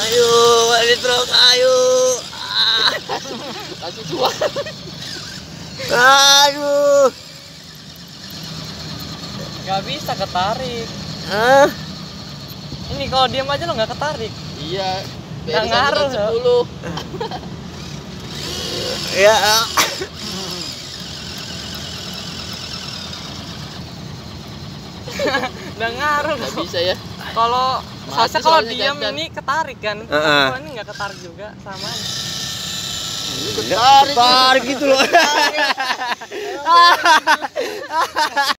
Ayo, balik terus, ayo. Kasih cuan. Aduh. Nggak bisa ketarik. Ah, Ini kalau diam aja lo nggak ketarik. Iya. Nggak ngaruh, 10. ya. Nggak ngaruh. Nggak bisa ya. Kalau Mati soalnya kalau soalnya diam kan. ini ketarik kan. Heeh. Kalau ini nggak ketarik juga sama aja. Tarik. Tarik gitu loh.